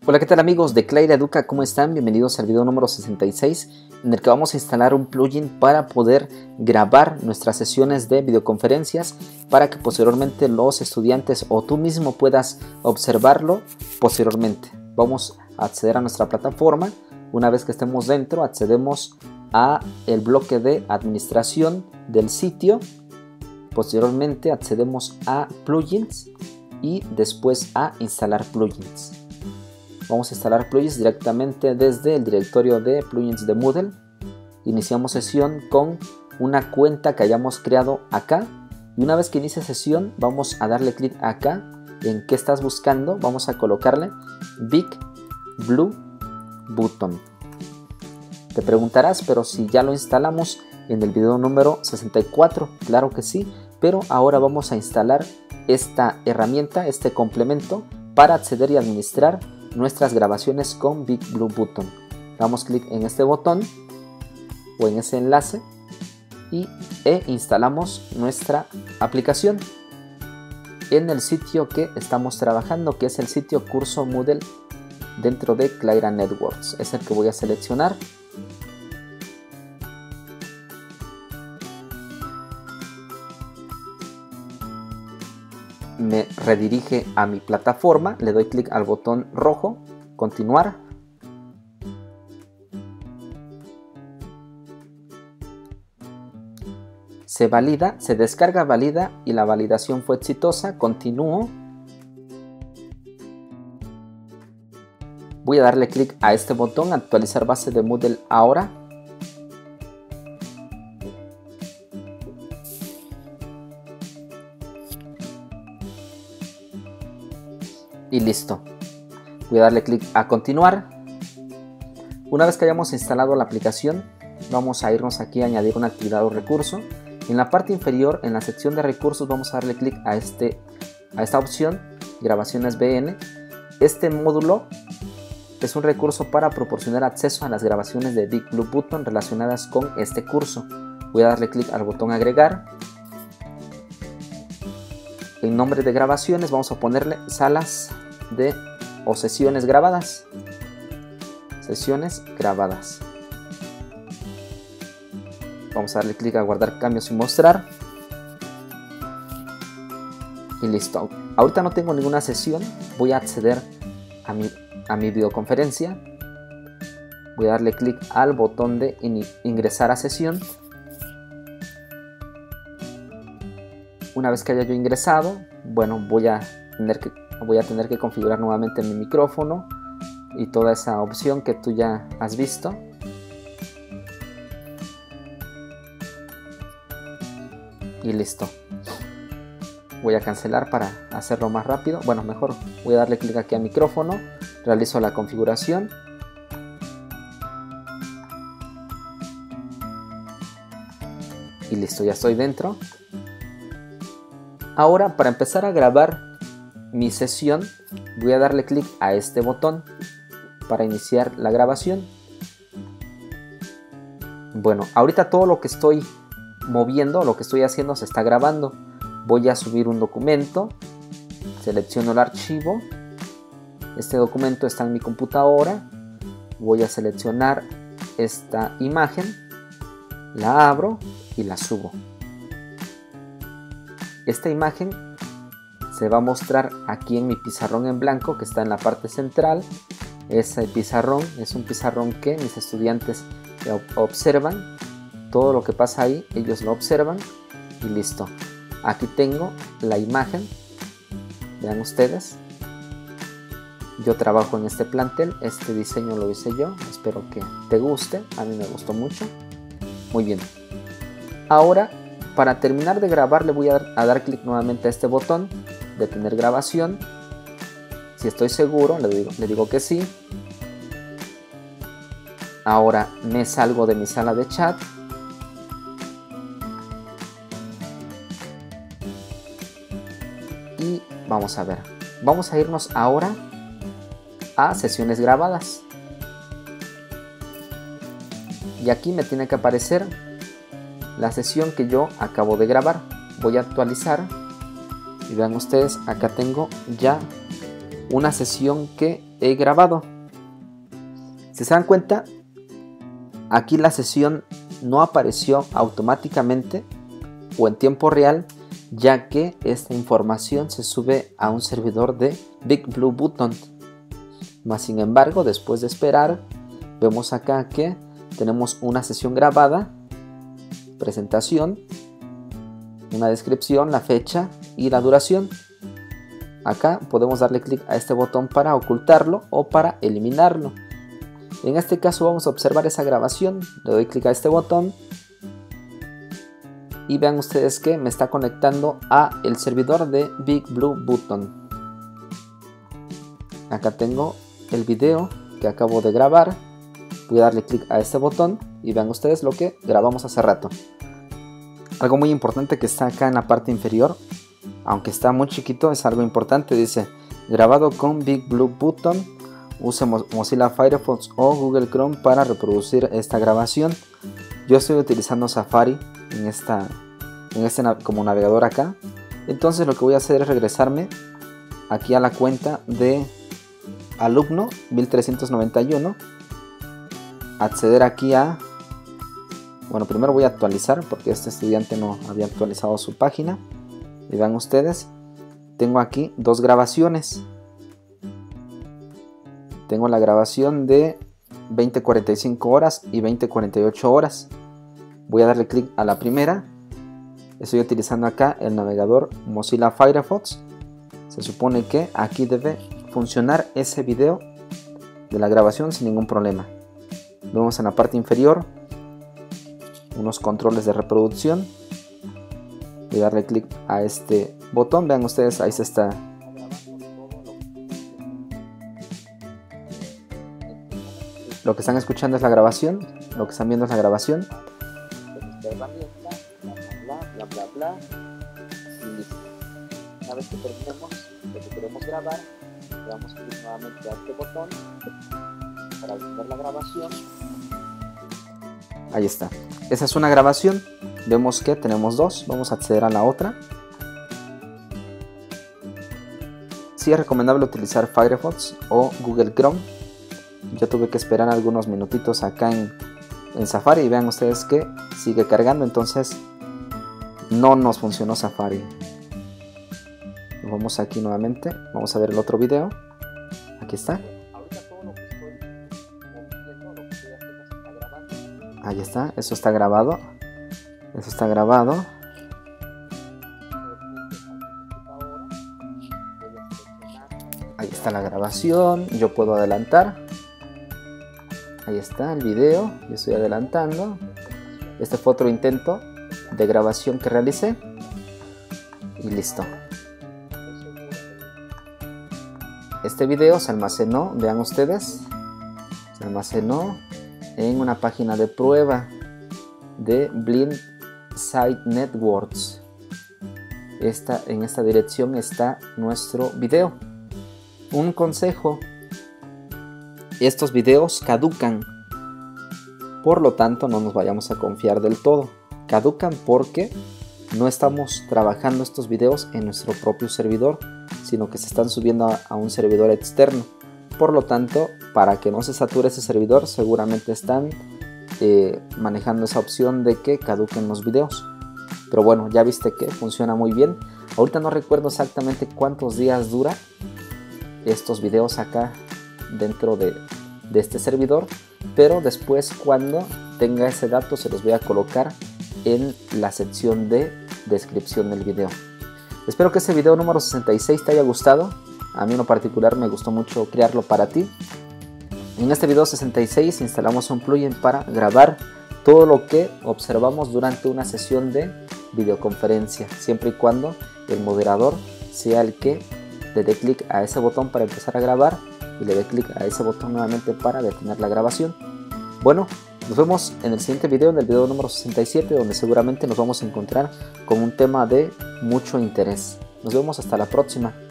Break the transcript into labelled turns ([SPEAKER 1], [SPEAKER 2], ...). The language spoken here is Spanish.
[SPEAKER 1] Hola, ¿qué tal amigos de Clayra Educa? ¿Cómo están? Bienvenidos al video número 66 en el que vamos a instalar un plugin para poder grabar nuestras sesiones de videoconferencias para que posteriormente los estudiantes o tú mismo puedas observarlo posteriormente. Vamos a acceder a nuestra plataforma. Una vez que estemos dentro, accedemos a el bloque de administración del sitio. Posteriormente accedemos a plugins y después a instalar plugins. Vamos a instalar plugins directamente desde el directorio de plugins de Moodle. Iniciamos sesión con una cuenta que hayamos creado acá. Y una vez que inicie sesión, vamos a darle clic acá en qué estás buscando. Vamos a colocarle Big Blue Button. Te preguntarás, pero si ya lo instalamos en el video número 64, claro que sí. Pero ahora vamos a instalar esta herramienta, este complemento para acceder y administrar nuestras grabaciones con Big Blue Button. Damos clic en este botón o en ese enlace e instalamos nuestra aplicación en el sitio que estamos trabajando, que es el sitio Curso Moodle dentro de Clayra Networks. Es el que voy a seleccionar. Me redirige a mi plataforma, le doy clic al botón rojo, continuar. Se valida, se descarga, valida y la validación fue exitosa. Continúo. Voy a darle clic a este botón, actualizar base de Moodle ahora. Y listo. Voy a darle clic a continuar. Una vez que hayamos instalado la aplicación, vamos a irnos aquí a añadir una actividad o recurso. En la parte inferior, en la sección de recursos, vamos a darle clic a esta opción, grabaciones BN. Este módulo es un recurso para proporcionar acceso a las grabaciones de Big Blue Button relacionadas con este curso. Voy a darle clic al botón agregar. En nombre de grabaciones vamos a ponerle salas o sesiones grabadas. Sesiones grabadas. Vamos a darle clic a guardar cambios y mostrar. Y listo. Ahorita no tengo ninguna sesión. Voy a acceder a mi videoconferencia. Voy a darle clic al botón de ingresar a sesión. Una vez que haya yo ingresado, bueno, voy a tener que configurar nuevamente mi micrófono y toda esa opción que tú ya has visto. Y listo. Voy a cancelar para hacerlo más rápido. Bueno, mejor voy a darle clic aquí a micrófono, realizo la configuración. Y listo, ya estoy dentro. Ahora, para empezar a grabar mi sesión, voy a darle clic a este botón para iniciar la grabación. Bueno, ahorita todo lo que estoy moviendo, lo que estoy haciendo se está grabando. Voy a subir un documento, selecciono el archivo. Este documento está en mi computadora. Voy a seleccionar esta imagen, la abro y la subo. Esta imagen se va a mostrar aquí en mi pizarrón en blanco que está en la parte central. Ese pizarrón es un pizarrón que mis estudiantes observan. Todo lo que pasa ahí, ellos lo observan y listo. Aquí tengo la imagen. Vean ustedes. Yo trabajo en este plantel. Este diseño lo hice yo. Espero que te guste. A mí me gustó mucho. Muy bien. Ahora, para terminar de grabar, le voy a dar clic nuevamente a este botón, detener grabación. Si estoy seguro, le digo que sí. Ahora me salgo de mi sala de chat. Y vamos a ver. Vamos a irnos ahora a sesiones grabadas. Y aquí me tiene que aparecer la sesión que yo acabo de grabar. Voy a actualizar y vean ustedes, acá tengo ya una sesión que he grabado. Si se dan cuenta, aquí la sesión no apareció automáticamente o en tiempo real, ya que esta información se sube a un servidor de Big Blue Button. Más sin embargo, después de esperar, vemos acá que tenemos una sesión grabada, presentación, una descripción, la fecha y la duración. Acá podemos darle clic a este botón para ocultarlo o para eliminarlo. En este caso vamos a observar esa grabación. Le doy clic a este botón y vean ustedes que me está conectando a el servidor de Big Blue Button. Acá tengo el video que acabo de grabar. Voy a darle clic a este botón y vean ustedes lo que grabamos hace rato. Algo muy importante que está acá en la parte inferior, aunque está muy chiquito, es algo importante. Dice: grabado con Big Blue Button, use Mozilla Firefox o Google Chrome para reproducir esta grabación. Yo estoy utilizando Safari como navegador acá. Entonces lo que voy a hacer es regresarme aquí a la cuenta de alumno 1391, acceder aquí a... Bueno, primero voy a actualizar porque este estudiante no había actualizado su página. Y vean ustedes, tengo aquí dos grabaciones. Tengo la grabación de 20:45 horas y 20:48 horas. Voy a darle clic a la primera. Estoy utilizando acá el navegador Mozilla Firefox. Se supone que aquí debe funcionar ese video de la grabación sin ningún problema. Vemos en la parte inferior unos controles de reproducción. Voy a darle clic a este botón. Vean ustedes, ahí se está. Lo que están escuchando es la grabación. Lo que están viendo es la grabación. Y listo. Una vez que terminemos lo que queremos grabar, le damos clic nuevamente a este botón para obtener la grabación. Ahí está. Esa es una grabación. Vemos que tenemos dos. Vamos a acceder a la otra. Sí es recomendable utilizar Firefox o Google Chrome. Yo tuve que esperar algunos minutitos acá en Safari y vean ustedes que sigue cargando, entonces no nos funcionó Safari. Vamos aquí nuevamente, vamos a ver el otro video. Aquí está. Ahí está, eso está grabado. Eso está grabado. Ahí está la grabación. Yo puedo adelantar. Ahí está el video. Yo estoy adelantando. Este fue otro intento de grabación que realicé. Y listo. Este video se almacenó, vean ustedes. Se almacenó en una página de prueba de Blind Site Networks. En esta dirección está nuestro video. Un consejo: estos videos caducan, por lo tanto no nos vayamos a confiar del todo. Caducan porque no estamos trabajando estos videos en nuestro propio servidor, sino que se están subiendo a un servidor externo. Por lo tanto, para que no se sature ese servidor, seguramente están manejando esa opción de que caduquen los videos. Pero bueno, ya viste que funciona muy bien. Ahorita no recuerdo exactamente cuántos días dura estos videos acá dentro de este servidor, pero después, cuando tenga ese dato, se los voy a colocar en la sección de descripción del video. Espero que este video número 66 te haya gustado. A mí en lo particular me gustó mucho crearlo para ti. En este video 66 instalamos un plugin para grabar todo lo que observamos durante una sesión de videoconferencia, siempre y cuando el moderador sea el que le dé clic a ese botón para empezar a grabar y le dé clic a ese botón nuevamente para detener la grabación. Bueno, nos vemos en el siguiente video, en el video número 67, donde seguramente nos vamos a encontrar con un tema de mucho interés. Nos vemos hasta la próxima.